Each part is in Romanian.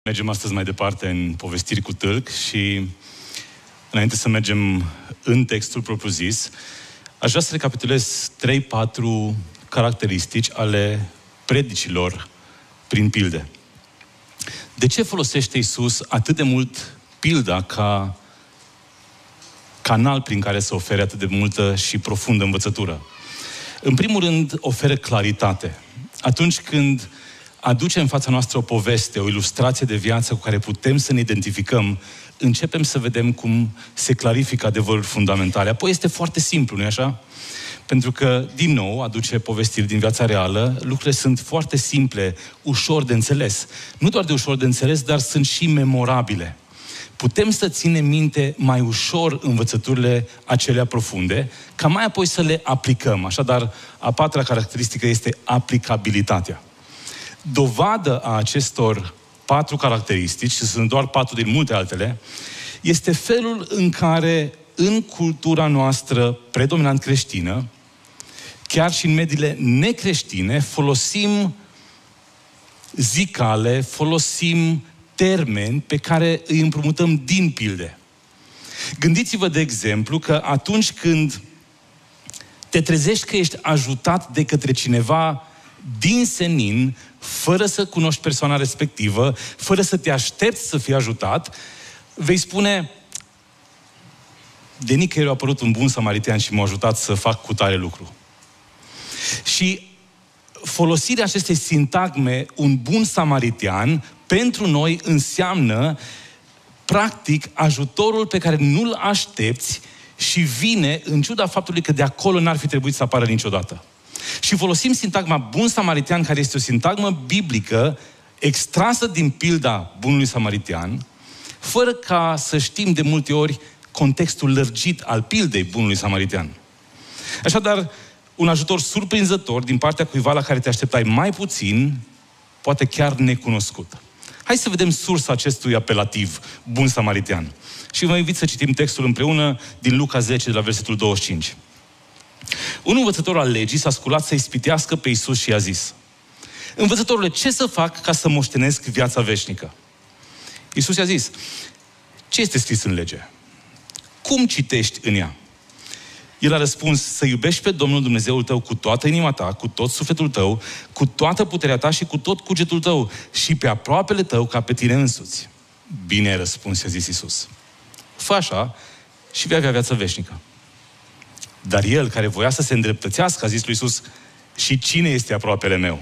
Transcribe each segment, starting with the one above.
Mergem astăzi mai departe în povestiri cu tâlc și înainte să mergem în textul propriu-zis, aș vrea să recapitulez 3-4 caracteristici ale predicilor prin pilde. De ce folosește Iisus atât de mult pilda ca canal prin care să ofere atât de multă și profundă învățătură? În primul rând, oferă claritate. Atunci când aduce în fața noastră o poveste, o ilustrație de viață cu care putem să ne identificăm, începem să vedem cum se clarifică adevăruri fundamentale. Apoi este foarte simplu, nu-i așa? Pentru că, din nou, aduce povestiri din viața reală, lucrurile sunt foarte simple, ușor de înțeles. Nu doar de ușor de înțeles, dar sunt și memorabile. Putem să ținem minte mai ușor învățăturile acelea profunde, ca mai apoi să le aplicăm. Așadar, a patra caracteristică este aplicabilitatea. Dovadă a acestor 4 caracteristici, și sunt doar 4 din multe altele, este felul în care în cultura noastră predominant creștină, chiar și în mediile necreștine, folosim zicale, folosim termeni pe care îi împrumutăm din pilde. Gândiți-vă, de exemplu, că atunci când te trezești că ești ajutat de către cineva din senin, fără să cunoști persoana respectivă, fără să te aștepți să fii ajutat, vei spune: de nicăieri a apărut un bun samaritean și m-a ajutat să fac cutare lucru. Și folosirea acestei sintagme, un bun samaritean, pentru noi înseamnă practic ajutorul pe care nu-l aștepți și vine în ciuda faptului că de acolo n-ar fi trebuit să apară niciodată. Și folosim sintagma bun samaritean, care este o sintagmă biblică extrasă din pilda bunului samaritean, fără ca să știm de multe ori contextul lărgit al pildei bunului samaritean. Așadar, un ajutor surprinzător din partea cuiva la care te așteptai mai puțin, poate chiar necunoscut. Hai să vedem sursa acestui apelativ, bun samaritean. Și vă invit să citim textul împreună din Luca 10, de la versetul 25. Un învățător al legii s-a sculat să ispitească pe Iisus și i-a zis: învățătorule, ce să fac ca să moștenesc viața veșnică? Iisus i-a zis: ce este scris în lege? Cum citești în ea? El a răspuns: să iubești pe Domnul Dumnezeul tău cu toată inima ta, cu tot sufletul tău, cu toată puterea ta și cu tot cugetul tău și pe aproapele tău ca pe tine însuți. Bine ai răspuns, i-a zis Iisus. Fă așa și vei avea viața veșnică. Dar el, care voia să se îndreptățească, a zis lui Iisus: și cine este aproapele meu?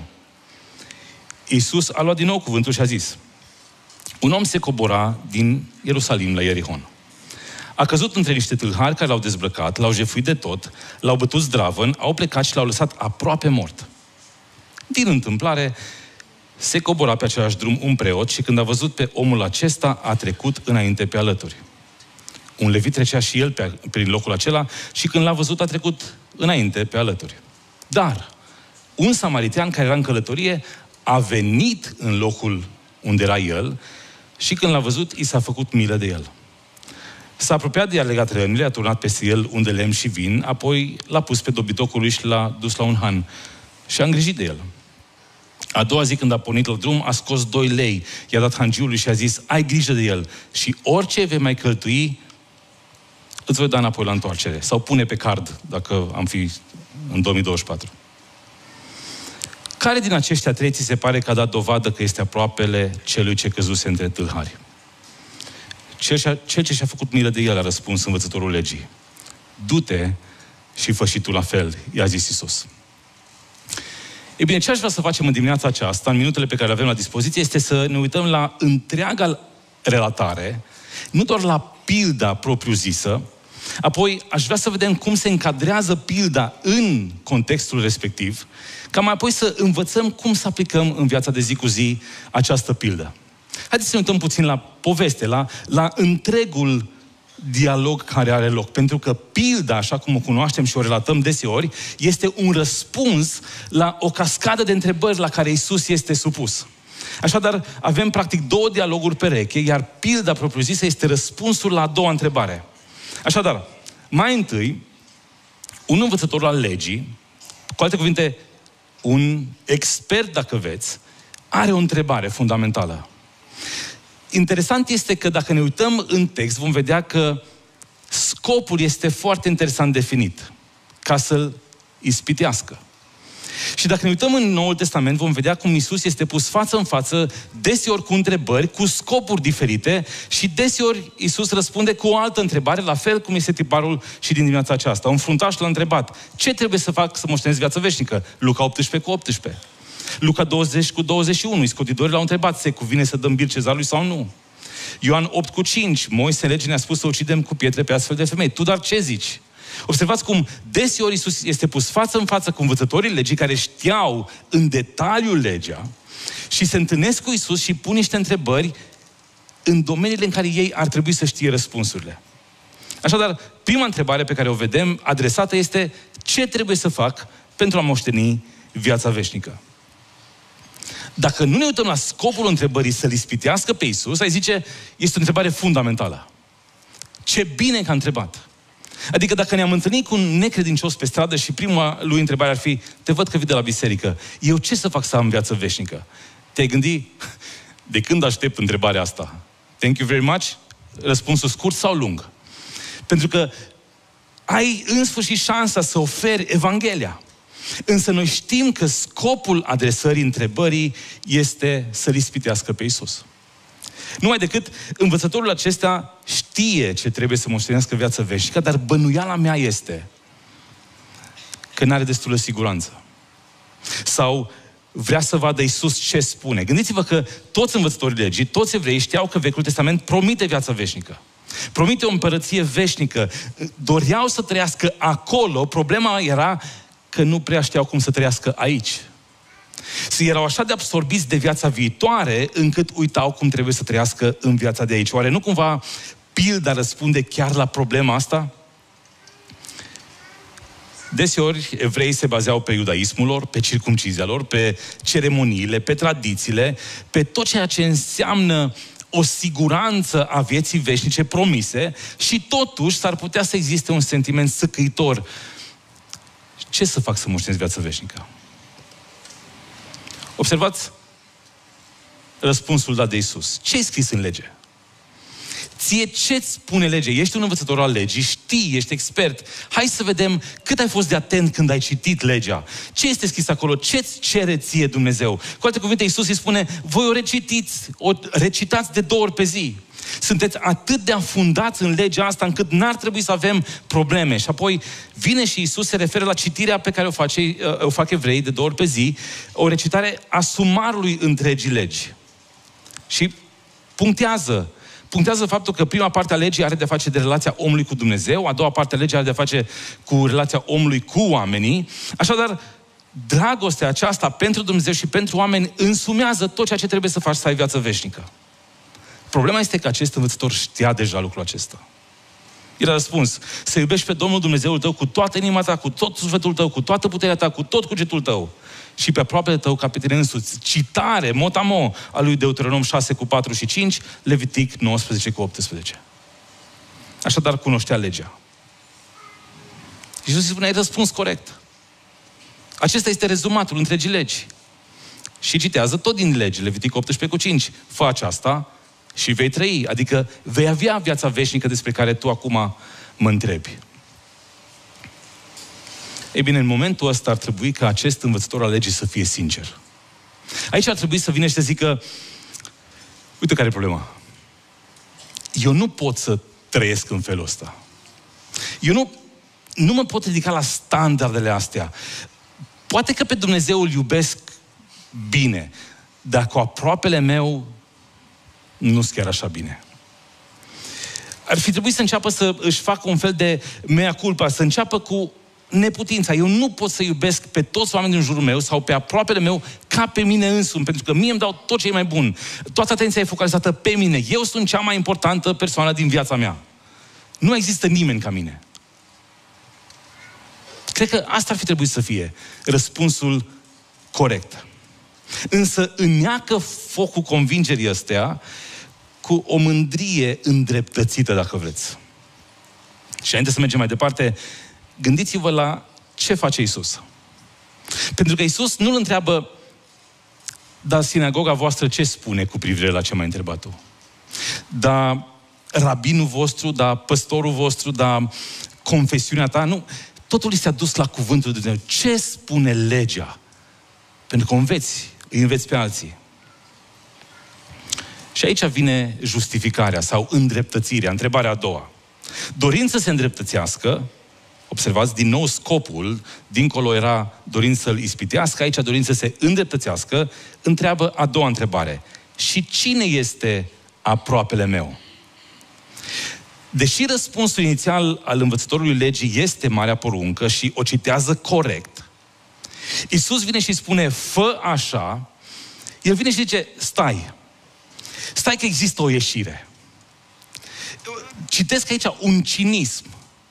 Iisus a luat din nou cuvântul și a zis: un om se cobora din Ierusalim la Ierihon. A căzut între niște tâlhari care l-au dezbrăcat, l-au jefuit de tot, l-au bătut zdravăn, au plecat și l-au lăsat aproape mort. Din întâmplare, se cobora pe același drum un preot și când a văzut pe omul acesta, a trecut înainte pe alături. Un levit trecea și el prin locul acela și când l-a văzut, a trecut înainte pe alături. Dar un samaritean care era în călătorie a venit în locul unde era el și când l-a văzut, i s-a făcut milă de el. S-a apropiat de i-a legat rănile, a turnat peste el un de lemn și vin, apoi l-a pus pe dobitocul lui și l-a dus la un han și a îngrijit de el. A doua zi, când a pornit la drum, a scos 2 lei, i-a dat hangiului și a zis: ai grijă de el și orice vei mai căltui, îți voi da înapoi la întoarcere. Sau pune pe card, dacă am fi în 2024. Care din aceștia 3 ți se pare că a dat dovadă că este aproapele celui ce căzuse între tâlhari? Cel ce și-a făcut milă de el, a răspuns învățătorul legii. Du-te și fă și tu la fel, i-a zis Iisus. Ei bine, ce aș vrea să facem în dimineața aceasta, în minutele pe care le avem la dispoziție, este să ne uităm la întreaga relatare, nu doar la pilda propriu-zisă, apoi aș vrea să vedem cum se încadrează pilda în contextul respectiv, ca mai apoi să învățăm cum să aplicăm în viața de zi cu zi această pildă. Haideți să ne uităm puțin la poveste, la întregul dialog care are loc. Pentru că pilda, așa cum o cunoaștem și o relatăm deseori, este un răspuns la o cascadă de întrebări la care Iisus este supus. Așadar, avem practic 2 dialoguri pereche, iar pilda propriu-zisă este răspunsul la a doua întrebare. Așadar, mai întâi, un învățător al legii, cu alte cuvinte, un expert, dacă veți, are o întrebare fundamentală. interesant este că dacă ne uităm în text, vom vedea că scopul este foarte interesant definit, ca să-l ispitească. Și dacă ne uităm în Noul Testament, vom vedea cum Iisus este pus față în față, deseori cu întrebări, cu scopuri diferite și deseori Iisus răspunde cu o altă întrebare, la fel cum este tiparul și din dimineața aceasta. Un fruntaș l-a întrebat: ce trebuie să fac să moștenesc viața veșnică? Luca 18:18. Luca 20:21. Iscotitorii l-au întrebat: se cuvine să dăm bir cezarului sau nu? Ioan 8:5. Moise în lege ne-a spus să ucidem cu pietre pe astfel de femei. Tu dar ce zici? Observați cum deseori Iisus este pus față în față cu învățătorii legii care știau în detaliu legea și se întâlnesc cu Iisus și pun niște întrebări în domeniile în care ei ar trebui să știe răspunsurile. Așadar, prima întrebare pe care o vedem adresată este: ce trebuie să fac pentru a moșteni viața veșnică? Dacă nu ne uităm la scopul întrebării să-L ispitească pe Iisus, ai zice, este o întrebare fundamentală. Ce bine că a întrebat! Adică dacă ne-am întâlnit cu un necredincios pe stradă și prima lui întrebare ar fi: te văd că vii de la biserică, eu ce să fac să am viață veșnică? Te-ai gândi: de când aștept întrebarea asta? Thank you very much? Răspunsul scurt sau lung? Pentru că ai în sfârșit șansa să oferi Evanghelia. Însă noi știm că scopul adresării întrebării este să-L ispitească pe Iisus. Numai decât învățătorul acesta știe ce trebuie să moștenească viața veșnică, dar bănuiala mea este că n-are destulă siguranță. Sau vrea să vadă Iisus ce spune. Gândiți-vă că toți învățătorii legii, toți evreii știau că Vechiul Testament promite viața veșnică. Promite o împărăție veșnică. Doreau să trăiască acolo, problema era că nu prea știau cum să trăiască aici. Și erau așa de absorbiți de viața viitoare, încât uitau cum trebuie să trăiască în viața de aici. Oare nu cumva pilda răspunde chiar la problema asta? Deseori, evreii se bazeau pe iudaismul lor, pe circumcizia lor, pe ceremoniile, pe tradițiile, pe tot ceea ce înseamnă o siguranță a vieții veșnice promise și totuși s-ar putea să existe un sentiment săcăitor. Ce să fac să moștenesc viața veșnică? Observați răspunsul dat de Iisus. Ce-i scris în lege? Ție ce-ți spune legea? Ești un învățător al legii, știi, ești expert. Hai să vedem cât ai fost de atent când ai citit legea. Ce este scris acolo? Ce-ți cere ție Dumnezeu? Cu alte cuvinte, Iisus îi spune: voi o recitați de 2 ori pe zi. Sunteți atât de afundați în legea asta încât n-ar trebui să avem probleme. Și apoi vine și Iisus se referă la citirea pe care o fac evreii de 2 ori pe zi, o recitare a sumarului întregii legi. Și punctează faptul că prima parte a legii are de face de relația omului cu Dumnezeu, a doua parte a legii are de face cu relația omului cu oamenii. Așadar, dragostea aceasta pentru Dumnezeu și pentru oameni însumează tot ceea ce trebuie să faci să ai viață veșnică. Problema este că acest învățător știa deja lucrul acesta. El a răspuns: să iubești pe Domnul Dumnezeul tău cu toată inima ta, cu tot sufletul tău, cu toată puterea ta, cu tot cugetul tău și pe aproapele tău ca pe tine însuți. Citare, mot-a-mot, a lui Deuteronom 6:4 și 5, Levitic 19:18. Așadar cunoștea legea. Iisus îi spune: ai răspuns corect. Acesta este rezumatul întregii legi. Și citează tot din lege, Levitic 18:5. Fă aceasta și vei trăi, adică vei avea viața veșnică despre care tu acum mă întrebi. Ei bine, în momentul ăsta ar trebui ca acest învățător al legii să fie sincer. Aici ar trebui să vină și să zică: uite care e problema. Eu nu pot să trăiesc în felul ăsta. Eu nu mă pot ridica la standardele astea. Poate că pe Dumnezeu îl iubesc bine, dar cu aproapele meu nu-s chiar așa bine. Ar fi trebuit să înceapă să își facă un fel de mea culpa, să înceapă cu neputința. Eu nu pot să iubesc pe toți oamenii din jurul meu sau pe aproapele meu ca pe mine însumi, pentru că mie îmi dau tot ce e mai bun. Toată atenția e focalizată pe mine. Eu sunt cea mai importantă persoană din viața mea. Nu există nimeni ca mine. Cred că asta ar fi trebuit să fie răspunsul corect. Însă înneacă focul convingerii astea cu o mândrie îndreptățită, dacă vreți. Și înainte să mergem mai departe, gândiți-vă la ce face Iisus. Pentru că Iisus nu îl întreabă: dar sinagoga voastră ce spune cu privire la ce m-ai întrebat tu? da rabinul vostru, da păstorul vostru, da confesiunea ta, nu. Totul este adus la cuvântul de Dumnezeu. Ce spune legea? Pentru că îi înveți pe alții. Și aici vine justificarea sau îndreptățirea, întrebarea a doua. Dorind să se îndreptățească, observați, din nou scopul, dincolo era dorind să-l ispitească, aici dorind să se îndreptățească, întreabă a doua întrebare. Și cine este aproapele meu? Deși răspunsul inițial al învățătorului legii este marea poruncă și o citează corect, Iisus vine și spune, fă așa, El vine și zice, stai că există o ieșire. Citesc aici un cinism.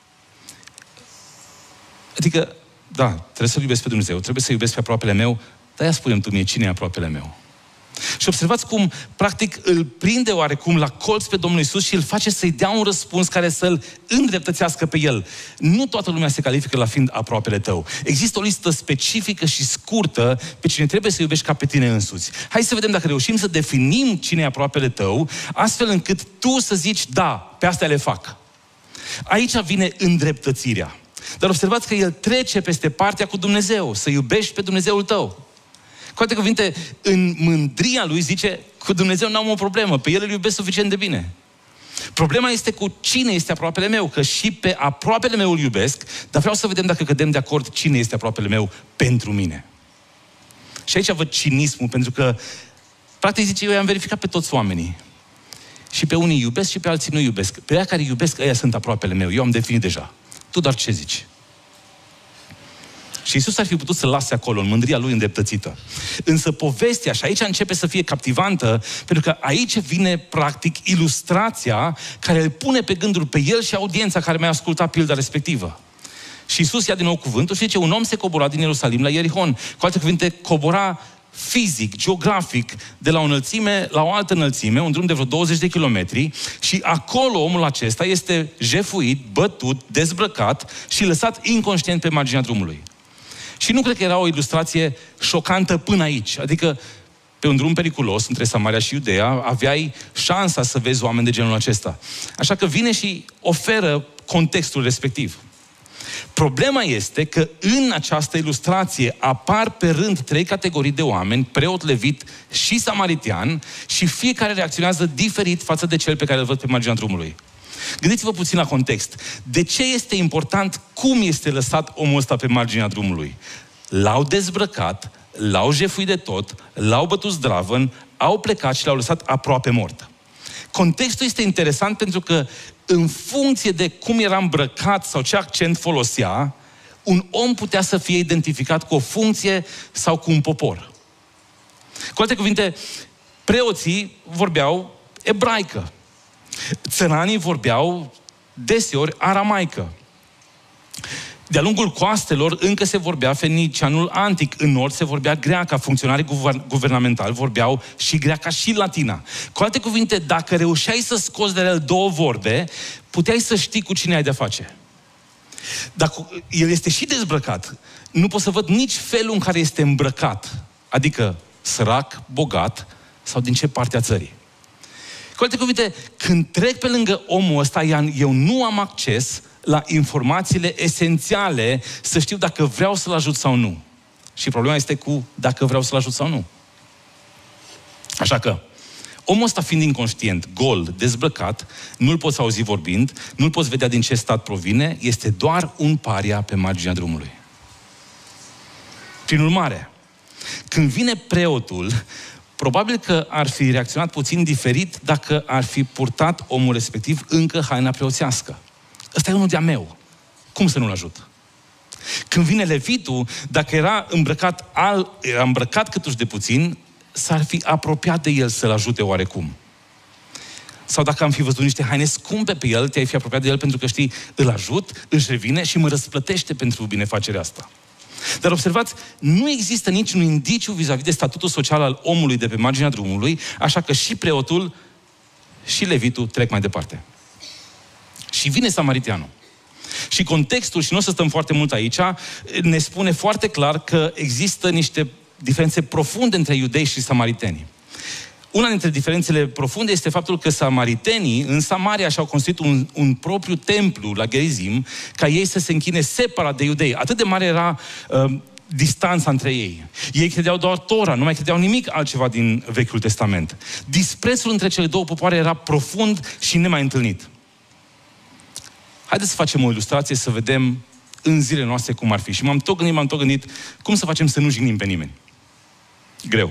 Adică, da, trebuie să-L iubesc pe Dumnezeu, trebuie să iubesc pe aproapele meu, dar ia spune-mi tu mie cine e aproapele meu. Și observați cum, practic, îl prinde oarecum la colț pe Domnul Iisus și îl face să-i dea un răspuns care să-l îndreptățească pe el. Nu toată lumea se califică la fiind aproapele tău. Există o listă specifică și scurtă pe cine trebuie să iubești ca pe tine însuți. Hai să vedem dacă reușim să definim cine e aproapele tău, astfel încât tu să zici, da, pe astea le fac. Aici vine îndreptățirea. Dar observați că el trece peste partea cu Dumnezeu, să iubești pe Dumnezeul tău. Cu alte cuvinte, în mândria lui zice, cu Dumnezeu n-am o problemă, pe El îl iubesc suficient de bine. Problema este cu cine este aproapele meu, că și pe aproapele meu îl iubesc, dar vreau să vedem dacă cădem de acord cine este aproapele meu pentru mine. Și aici văd cinismul, pentru că, practic zice, eu i-am verificat pe toți oamenii. Și pe unii iubesc și pe alții nu iubesc. Pe aia care iubesc, ăia sunt aproapele meu. Eu am definit deja. Tu doar ce zici? Și Iisus ar fi putut să lase acolo, în mândria lui îndreptățită. Însă povestea, și aici începe să fie captivantă, pentru că aici vine, practic, ilustrația care îl pune pe gânduri pe el și audiența care mi-a ascultat pilda respectivă. Și Iisus ia din nou cuvântul și zice, un om se cobora din Ierusalim la Ierihon. Cu alte cuvinte, cobora fizic, geografic, de la o înălțime la o altă înălțime, un drum de vreo 20 de kilometri, și acolo omul acesta este jefuit, bătut, dezbrăcat și lăsat inconștient pe marginea drumului. Și nu cred că era o ilustrație șocantă până aici. Adică, pe un drum periculos între Samaria și Iudeea, aveai șansa să vezi oameni de genul acesta. Așa că vine și oferă contextul respectiv. Problema este că în această ilustrație apar pe rând 3 categorii de oameni, preot, levit și samaritean, și fiecare reacționează diferit față de cel pe care îl văd pe marginea drumului. Gândiți-vă puțin la context. De ce este important cum este lăsat omul ăsta pe marginea drumului? L-au dezbrăcat, l-au jefuit de tot, l-au bătut zdravăn, au plecat și l-au lăsat aproape mort. Contextul este interesant pentru că în funcție de cum era îmbrăcat sau ce accent folosea, un om putea să fie identificat cu o funcție sau cu un popor. Cu alte cuvinte, preoții vorbeau ebraică. Țăranii vorbeau deseori aramaică. De-a lungul coastelor încă se vorbea fenicianul antic. În nord se vorbea greaca. Funcționarii guvernamentali vorbeau și greaca și latina. Cu alte cuvinte, dacă reușeai să scoți de el 2 vorbe, puteai să știi cu cine ai de-a face. Dacă el este și dezbrăcat, nu pot să văd nici felul în care este îmbrăcat. Adică sărac, bogat sau din ce parte a țării. Cu alte cuvinte, când trec pe lângă omul ăsta, eu nu am acces la informațiile esențiale să știu dacă vreau să-l ajut sau nu. Și problema este cu dacă vreau să-l ajut sau nu. Așa că, omul ăsta fiind inconștient, gol, dezbrăcat, nu-l poți auzi vorbind, nu-l poți vedea din ce stat provine, este doar un paria pe marginea drumului. Prin urmare, când vine preotul, probabil că ar fi reacționat puțin diferit dacă ar fi purtat omul respectiv încă haina preoțească. Ăsta e unul de-a meu. Cum să nu-l ajut? Când vine levitul, dacă era îmbrăcat câtuși de puțin, s-ar fi apropiat de el să-l ajute oarecum. Sau dacă am fi văzut niște haine scumpe pe el, te-ai fi apropiat de el pentru că știi, îl ajut, își revine și mă răsplătește pentru binefacerea asta. Dar observați, nu există niciun indiciu vis-a-vis de statutul social al omului de pe marginea drumului, așa că și preotul și levitul trec mai departe. Și vine samariteanul. Și contextul, și nu o să stăm foarte mult aici, ne spune foarte clar că există niște diferențe profunde între iudei și samariteni. Una dintre diferențele profunde este faptul că samaritenii în Samaria și-au construit un propriu templu la Gerizim, ca ei să se închine separat de iudei. Atât de mare era distanța între ei. Ei credeau doar Tora, nu mai credeau nimic altceva din Vechiul Testament. Disprețul între cele două popoare era profund și nemai întâlnit. Haideți să facem o ilustrație să vedem în zilele noastre cum ar fi. Și m-am tot gândit cum să facem să nu jignim pe nimeni. Greu.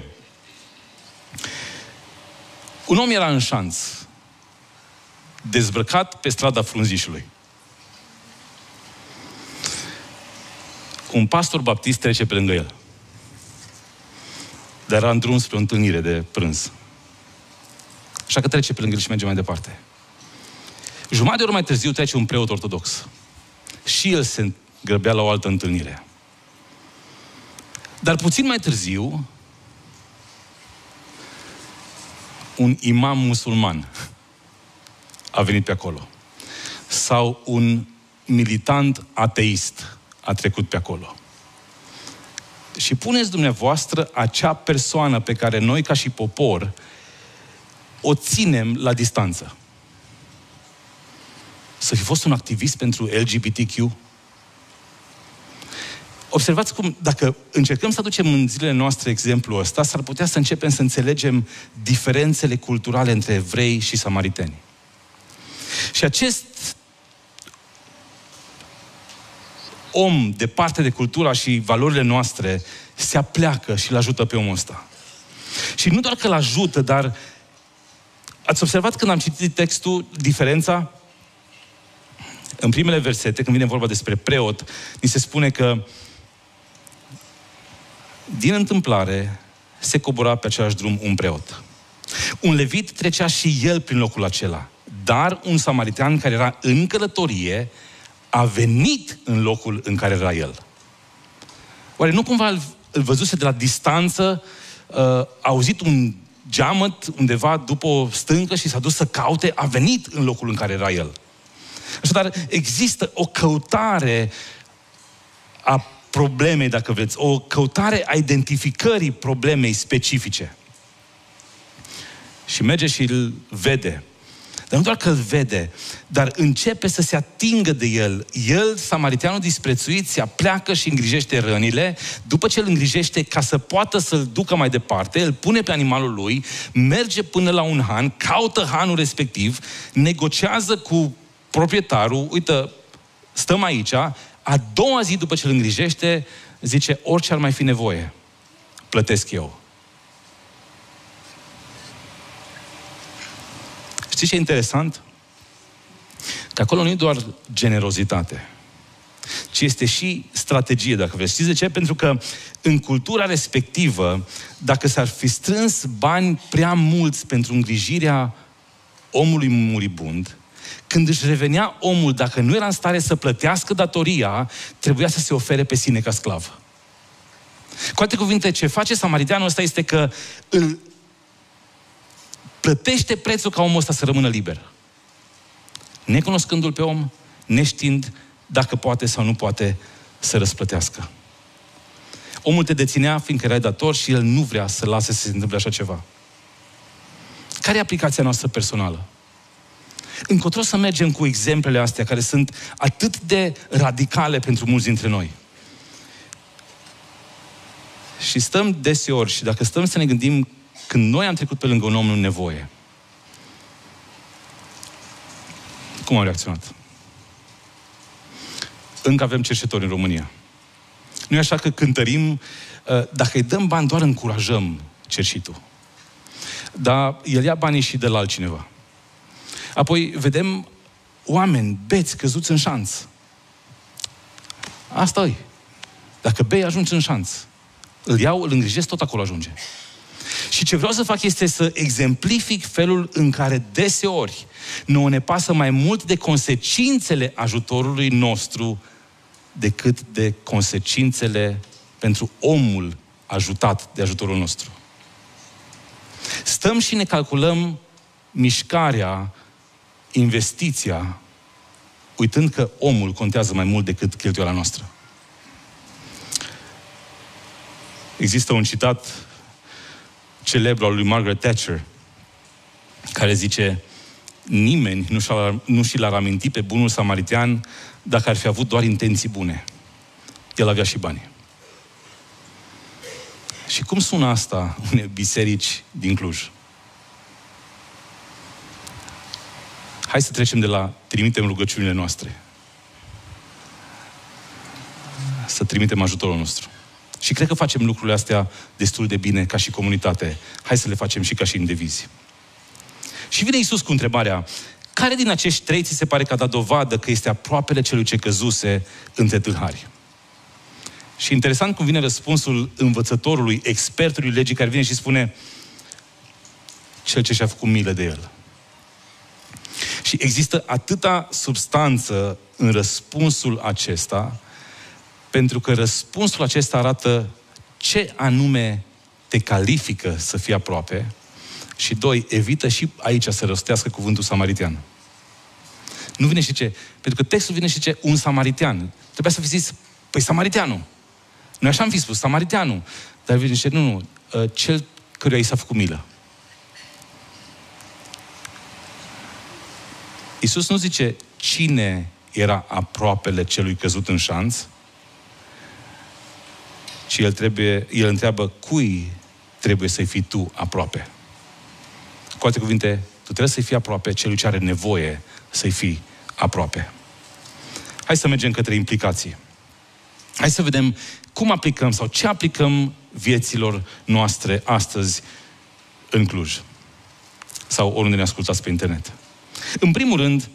Un om era în șanț, dezbrăcat pe strada Frunzișului. Un pastor baptist trece pe lângă el. Dar era în drum spre o întâlnire de prânz. Așa că trece pe lângă el și merge mai departe. Jumătate de oră mai târziu trece un preot ortodox. Și el se grăbea la o altă întâlnire. Dar puțin mai târziu, un imam musulman a venit pe acolo. Sau un militant ateist a trecut pe acolo. Și puneți dumneavoastră acea persoană pe care noi, ca și popor, o ținem la distanță. Să fi fost un activist pentru LGBTQ? Observați cum, dacă încercăm să aducem în zilele noastre exemplul ăsta, s-ar putea să începem să înțelegem diferențele culturale între evrei și samariteni. Și acest om departe de cultura și valorile noastre se apleacă și îl ajută pe omul ăsta. Și nu doar că îl ajută, dar ați observat când am citit textul diferența? În primele versete, când vine vorba despre preot, ni se spune că din întâmplare se cobora pe același drum un preot. Un levit trecea și el prin locul acela, dar un samaritean care era în călătorie a venit în locul în care era el. Oare nu cumva îl văzuse de la distanță, a auzit un geamăt undeva după o stâncă și s-a dus să caute, a venit în locul în care era el. Așadar, există o căutare a problemei, dacă vreți, o căutare a identificării problemei specifice. Și merge și îl vede. Dar nu doar că îl vede, dar începe să se atingă de el. El, samariteanul disprețuit, se apleacă și îngrijește rănile. După ce îl îngrijește, ca să poată să-l ducă mai departe, îl pune pe animalul lui, merge până la un han, caută hanul respectiv, negociază cu proprietarul, uite, stăm aici, a doua zi după ce îl îngrijește, zice, orice ar mai fi nevoie, plătesc eu. Știți ce e interesant? Că acolo nu e doar generozitate, ci este și strategie, dacă vreți. Știți de ce? Pentru că în cultura respectivă, dacă s-ar fi strâns bani prea mulți pentru îngrijirea omului muribund, când își revenea omul, dacă nu era în stare să plătească datoria, trebuia să se ofere pe sine ca sclav. Cu alte cuvinte, ce face samariteanul ăsta este că îl plătește prețul ca omul ăsta să rămână liber. Necunoscându-l pe om, neștiind dacă poate sau nu poate să răsplătească. Omul te deținea fiindcă erai dator și el nu vrea să lase să se întâmple așa ceva. Care e aplicația noastră personală? Încotro să mergem cu exemplele astea care sunt atât de radicale pentru mulți dintre noi. Și stăm deseori și dacă stăm să ne gândim când noi am trecut pe lângă un om în nevoie, cum am reacționat? Încă avem cerșetori în România. Nu e așa că cântărim, dacă îi dăm bani, doar încurajăm cerșitul. Dar el ia banii și de la altcineva. Apoi vedem oameni beți, căzuți în șanț. Asta e. Dacă bei, ajungi în șanț. Îl iau, îl îngrijesc, tot acolo ajunge. Și ce vreau să fac este să exemplific felul în care deseori nouă ne pasă mai mult de consecințele ajutorului nostru decât de consecințele pentru omul ajutat de ajutorul nostru. Stăm și ne calculăm mișcarea, investiția, uitând că omul contează mai mult decât cheltuiala noastră. Există un citat celebru al lui Margaret Thatcher, care zice: nimeni nu și l-ar aminti pe bunul samaritean dacă ar fi avut doar intenții bune. El avea și bani. Și cum sună asta unei biserici din Cluj? Hai să trecem de la trimitem rugăciunile noastre, să trimitem ajutorul nostru. Și cred că facem lucrurile astea destul de bine ca și comunitate. Hai să le facem și ca și indivizi. Și vine Iisus cu întrebarea: care din acești trei ți se pare că a dat dovadă că este aproapele celui ce căzuse între tâlhari? Și interesant cum vine răspunsul învățătorului, expertului legii, care vine și spune: cel ce și-a făcut milă de el. Și există atâta substanță în răspunsul acesta, pentru că răspunsul acesta arată ce anume te califică să fii aproape. Și doi, evită și aici să rostească cuvântul samaritean. Nu vine și ce? Pentru că textul vine și ce? Un samaritean. Trebuia să fi zis: păi samariteanul. Noi așa am fi spus, samariteanul. Dar vine și nu, cel căruia i s-a făcut milă. Iisus nu zice cine era aproapele celui căzut în șanț, ci el întreabă cui trebuie să-i fii tu aproape. Cu alte cuvinte, tu trebuie să-i fii aproape celui ce are nevoie să-i fii aproape. Hai să mergem către implicații. Hai să vedem cum aplicăm sau ce aplicăm vieților noastre astăzi în Cluj. Sau oriunde ne ascultați pe internet. În primul rând,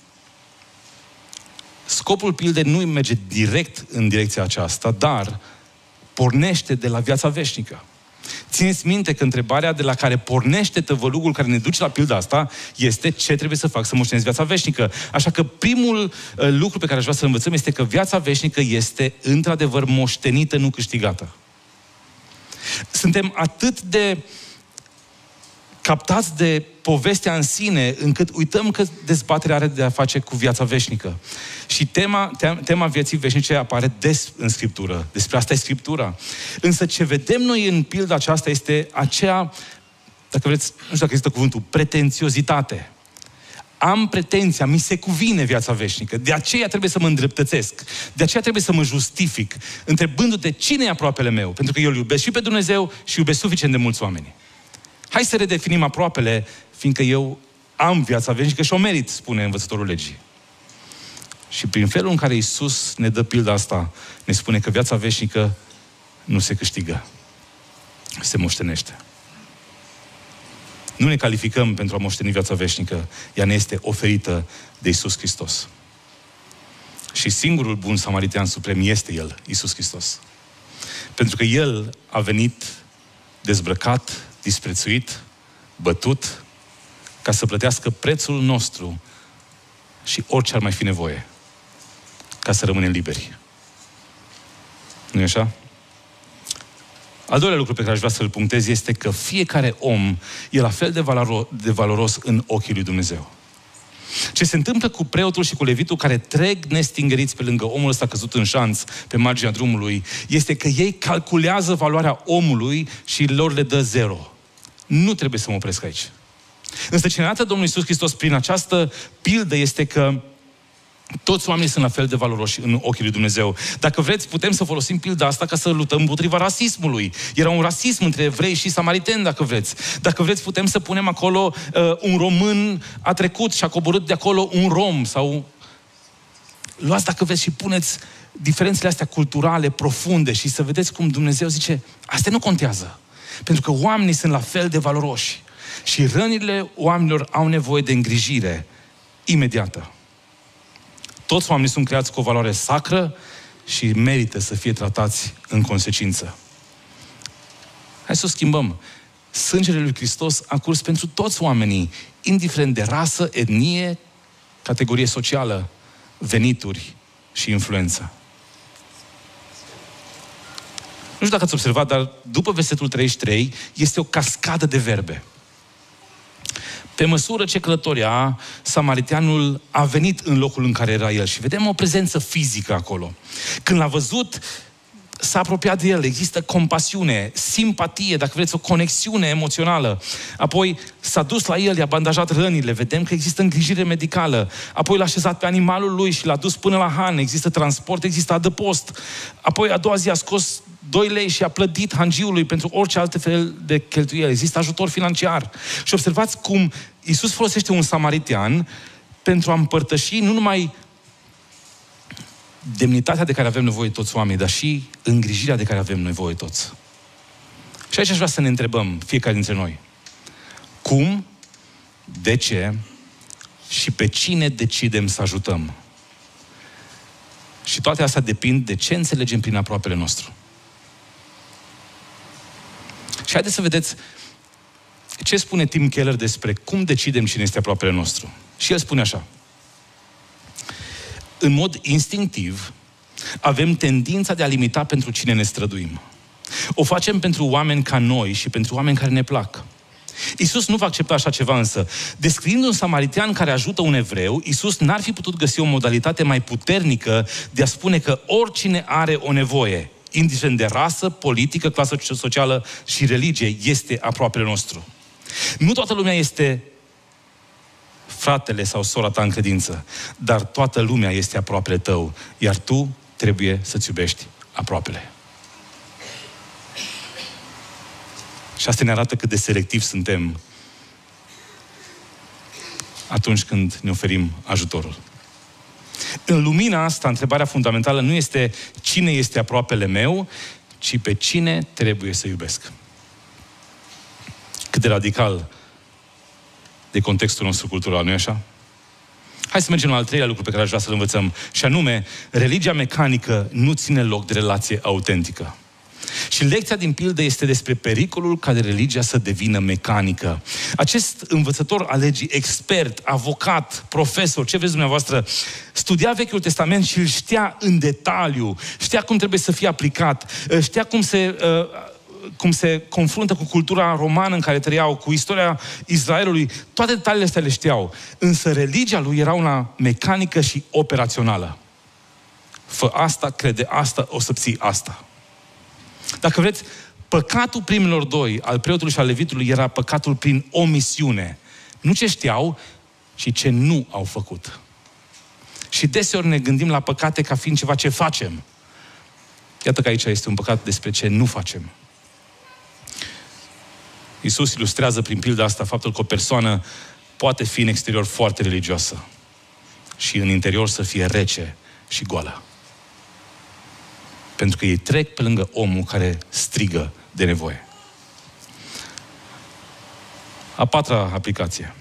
scopul pildei nu merge direct în direcția aceasta, dar pornește de la viața veșnică. Țineți minte că întrebarea de la care pornește tăvălugul care ne duce la pilda asta este: ce trebuie să fac să moștenesc viața veșnică? Așa că primul lucru pe care aș vrea să învățăm este că viața veșnică este într-adevăr moștenită, nu câștigată. Suntem atât de captați de povestea în sine, încât uităm că dezbaterea are de a face cu viața veșnică. Și tema vieții veșnice apare des în Scriptură. Despre asta e Scriptura. Însă ce vedem noi în pilda aceasta este aceea, dacă vreți, nu știu dacă există cuvântul, pretențiozitate. Am pretenția, mi se cuvine viața veșnică, de aceea trebuie să mă îndreptățesc, de aceea trebuie să mă justific, întrebându-te cine e aproapele meu, pentru că eu îl iubesc și pe Dumnezeu și iubesc suficient de mulți oameni. Hai să redefinim aproapele, fiindcă eu am viața veșnică și o merit, spune învățătorul legii. Și prin felul în care Iisus ne dă pilda asta, ne spune că viața veșnică nu se câștigă, se moștenește. Nu ne calificăm pentru a moșteni viața veșnică, ea ne este oferită de Iisus Hristos. Și singurul bun samaritean suprem este El, Iisus Hristos. Pentru că El a venit dezbrăcat, disprețuit, bătut, ca să plătească prețul nostru și orice ar mai fi nevoie, ca să rămânem liberi. Nu-i așa? Al doilea lucru pe care aș vrea să-l punctez este că fiecare om e la fel de valoros în ochii lui Dumnezeu. Ce se întâmplă cu preotul și cu levitul care trec nestingeriți pe lângă omul ăsta căzut în șanț pe marginea drumului, este că ei calculează valoarea omului și lor le dă 0. Nu trebuie să mă opresc aici. Însă ce ne arată Domnul Iisus Hristos prin această pildă este că toți oamenii sunt la fel de valoroși în ochii lui Dumnezeu. Dacă vreți, putem să folosim pilda asta ca să luptăm împotriva rasismului. Era un rasism între evrei și samariteni, dacă vreți. Dacă vreți, putem să punem acolo un român a trecut și a coborât de acolo un rom. Sau luați, dacă vreți, și puneți diferențele astea culturale profunde și să vedeți cum Dumnezeu zice: astea nu contează. Pentru că oamenii sunt la fel de valoroși. Și rănile oamenilor au nevoie de îngrijire imediată. Toți oamenii sunt creați cu o valoare sacră și merită să fie tratați în consecință. Hai să o schimbăm. Sângele lui Hristos a curs pentru toți oamenii, indiferent de rasă, etnie, categorie socială, venituri și influență. Nu știu dacă ați observat, dar după versetul 33 este o cascadă de verbe. Pe măsură ce călătorea, samariteanul a venit în locul în care era el și vedem o prezență fizică acolo. Când l-a văzut, s-a apropiat de el, există compasiune, simpatie, dacă vreți, o conexiune emoțională. Apoi s-a dus la el, i-a bandajat rănile, vedem că există îngrijire medicală. Apoi l-a așezat pe animalul lui și l-a dus până la Han, există transport, există adăpost. Apoi a doua zi a scos 2 lei și a plătit hangiului pentru orice alte fel de cheltuieli. Există ajutor financiar. Și observați cum Iisus folosește un samaritean pentru a împărtăși nu numai demnitatea de care avem nevoie toți oamenii, dar și îngrijirea de care avem nevoie toți. Și aici aș vrea să ne întrebăm, fiecare dintre noi, cum, de ce și pe cine decidem să ajutăm? Și toate astea depind de ce înțelegem prin aproapele nostru. Și haideți să vedeți ce spune Tim Keller despre cum decidem cine este aproapele nostru. Și el spune așa: în mod instinctiv, avem tendința de a limita pentru cine ne străduim. O facem pentru oameni ca noi și pentru oameni care ne plac. Iisus nu va accepta așa ceva însă. Descriind un samaritean care ajută un evreu, Iisus n-ar fi putut găsi o modalitate mai puternică de a spune că oricine are o nevoie, indiferent de rasă, politică, clasă socială și religie, este aproapele nostru. Nu toată lumea este fratele sau sora ta în credință, dar toată lumea este aproapele tău, iar tu trebuie să-ți iubești aproapele. Și asta ne arată cât de selectiv suntem atunci când ne oferim ajutorul. În lumina asta, întrebarea fundamentală nu este cine este aproapele meu, ci pe cine trebuie să iubesc. Cât de radical de contextul nostru cultural, nu-i așa? Hai să mergem la al treilea lucru pe care aș vrea să-l învățăm, și anume, religia mecanică nu ține loc de relație autentică. Și lecția din pildă este despre pericolul ca de religia să devină mecanică. Acest învățător al legii, expert, avocat, profesor, ce vreți dumneavoastră, studia Vechiul Testament și îl știa în detaliu, știa cum trebuie să fie aplicat, știa cum se confruntă cu cultura romană în care trăiau, cu istoria Israelului, toate detaliile astea le știau. Însă religia lui era una mecanică și operațională. Fă asta, crede asta, o să ții asta. Dacă vreți, păcatul primilor doi, al preotului și al levitului, era păcatul prin omisiune. Nu ce știau, ci ce nu au făcut. Și deseori ne gândim la păcate ca fiind ceva ce facem. Iată că aici este un păcat despre ce nu facem. Iisus ilustrează prin pilda asta faptul că o persoană poate fi în exterior foarte religioasă și în interior să fie rece și goală. Pentru că ei trec pe lângă omul care strigă de nevoie. A patra aplicație.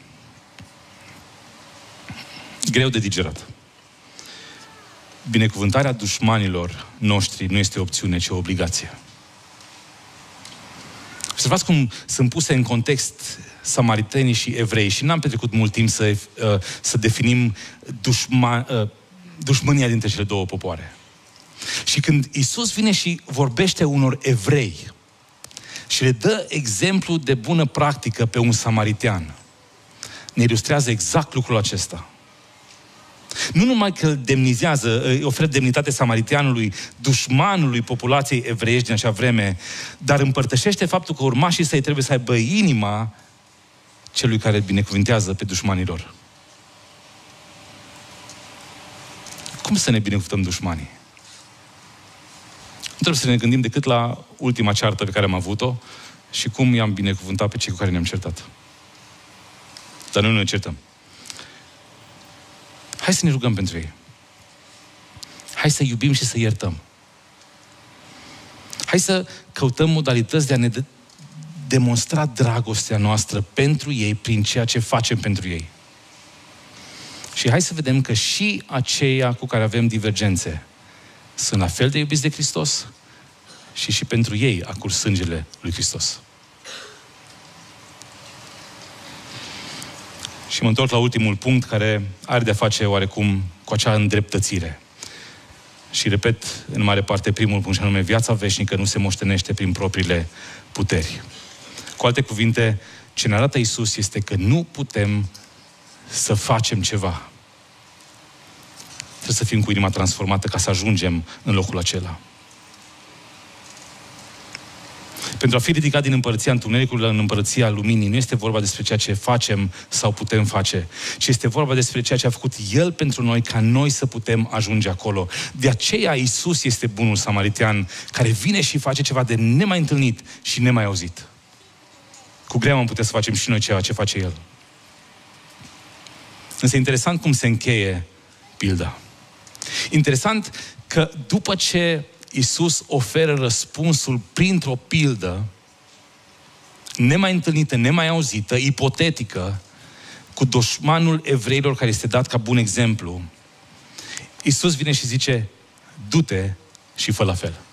Greu de digerat. Binecuvântarea dușmanilor noștri nu este o opțiune, ci o obligație. Observați cum sunt puse în context samaritenii și evrei și n-am petrecut mult timp să definim dușmânia dintre cele două popoare. Și când Iisus vine și vorbește unor evrei și le dă exemplu de bună practică pe un samaritean, ne ilustrează exact lucrul acesta. Nu numai că îl demnizează, îi oferă demnitate samariteanului, dușmanului populației evreiești din acea vreme, dar împărtășește faptul că urmașii săi trebuie să aibă inima celui care îl binecuvintează pe dușmanii lor. Cum să ne binecuvântăm dușmanii? Nu trebuie să ne gândim decât la ultima ceartă pe care am avut-o și cum i-am binecuvântat pe cei cu care ne-am certat. Dar nu ne certăm. Hai să ne rugăm pentru ei. Hai să iubim și să iertăm. Hai să căutăm modalități de a ne demonstra dragostea noastră pentru ei prin ceea ce facem pentru ei. Și hai să vedem că și aceia cu care avem divergențe sunt la fel de iubiți de Hristos și pentru ei a curs sângele lui Hristos. Și mă întorc la ultimul punct care are de-a face oarecum cu acea îndreptățire. Și repet în mare parte primul punct, și anume viața veșnică nu se moștenește prin propriile puteri. Cu alte cuvinte, ce ne arată Iisus este că nu putem să facem ceva. Trebuie să fim cu inima transformată ca să ajungem în locul acela. Pentru a fi ridicat din împărăția întunericului în împărăția luminii, nu este vorba despre ceea ce facem sau putem face, ci este vorba despre ceea ce a făcut El pentru noi, ca noi să putem ajunge acolo. De aceea Iisus este bunul samaritean, care vine și face ceva de nemai întâlnit și nemai auzit. Cu greu am putea să facem și noi ceea ce face El. Însă e interesant cum se încheie pilda. Interesant că după ce Iisus oferă răspunsul printr-o pildă nemai întâlnită, nemai auzită, ipotetică, cu dușmanul evreilor care este dat ca bun exemplu, Iisus vine și zice: du-te și fă la fel.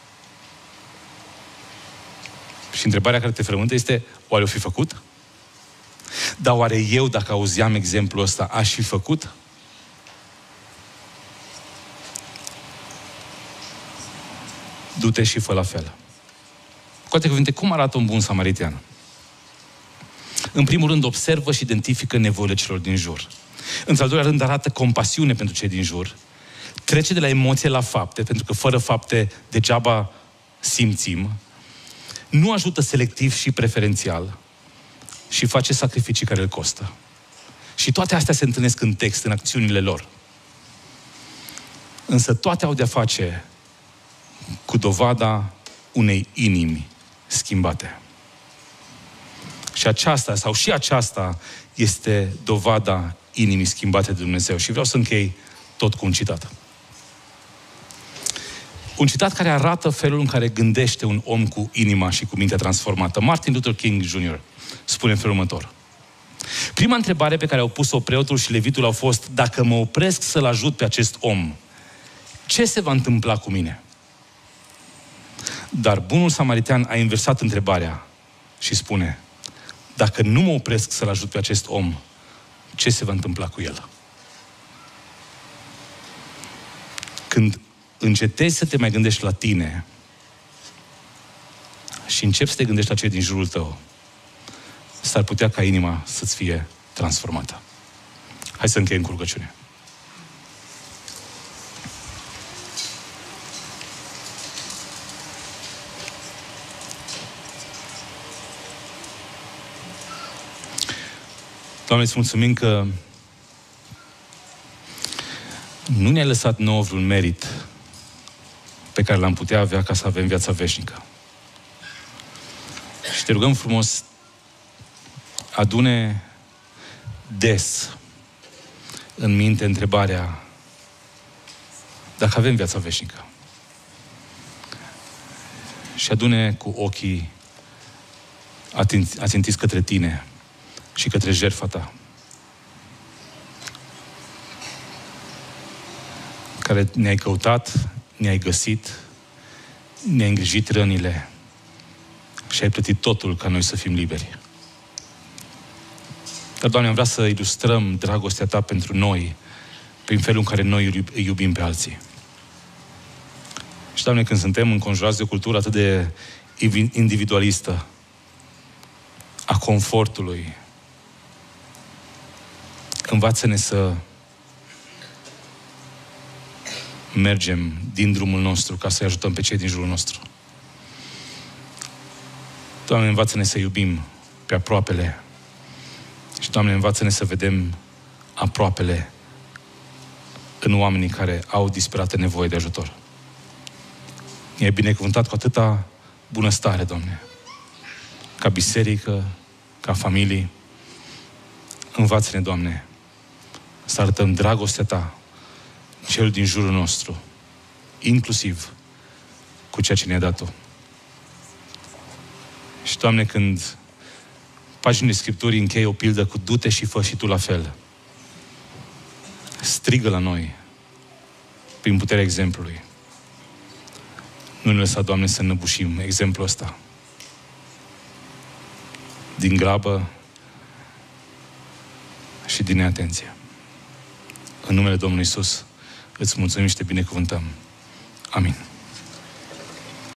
Și întrebarea care te frământă este: oare o fi făcut? Dar oare eu, dacă auzeam exemplul ăsta, aș fi făcut? Du-te și fă la fel. Cu alte cuvinte, cum arată un bun samaritean? În primul rând, observă și identifică nevoile celor din jur. În al doilea rând, arată compasiune pentru cei din jur. Trece de la emoție la fapte, pentru că fără fapte degeaba simțim. Nu ajută selectiv și preferențial și face sacrificii care îl costă. Și toate astea se întâlnesc în text, în acțiunile lor. Însă toate au de-a face cu dovada unei inimi schimbate. Și aceasta este dovada inimii schimbate de Dumnezeu. Și vreau să închei tot cu un citat. Un citat care arată felul în care gândește un om cu inima și cu mintea transformată. Martin Luther King Jr. spune în felul următor: prima întrebare pe care au pus-o preotul și levitul au fost: dacă mă opresc să-l ajut pe acest om, ce se va întâmpla cu mine? Dar bunul samaritean a inversat întrebarea și spune: dacă nu mă opresc să-l ajut pe acest om, ce se va întâmpla cu el? Când încetezi să te mai gândești la tine și începi să te gândești la cei din jurul tău, s-ar putea ca inima să-ți fie transformată. Hai să încheiem cu rugăciune. Doamne, îți mulțumim că nu ne-ai lăsat nouă vreun merit pe care l-am putea avea ca să avem viața veșnică. Și te rugăm frumos, adune des în minte întrebarea dacă avem viața veșnică. Și adune cu ochii ațintiți către tine și către jertfa ta, care ne-ai căutat, ne-ai găsit, ne-ai îngrijit rănile și ai plătit totul ca noi să fim liberi. Dar, Doamne, am vrea să ilustrăm dragostea ta pentru noi prin felul în care noi îi iubim pe alții. Și, Doamne, când suntem înconjurați de o cultură atât de individualistă, a confortului, învață-ne să mergem din drumul nostru ca să-i ajutăm pe cei din jurul nostru. Doamne, învață-ne să iubim pe aproapele. Și, Doamne, învață-ne să vedem aproapele în oamenii care au disperată nevoie de ajutor. Ne-ai binecuvântat cu atâta bunăstare, Doamne, ca biserică, ca familii. Învață-ne, Doamne, să arătăm dragostea ta cel din jurul nostru, inclusiv cu ceea ce ne-a dat Tu. Și, Doamne, când paginile Scripturii încheie o pildă cu du-te și fă și Tu la fel, strigă la noi prin puterea exemplului. Nu ne lăsa, Doamne, să înăbușim exemplul ăsta din grabă și din neatenție. În numele Domnului Iisus îți mulțumim și te binecuvântăm. Amin.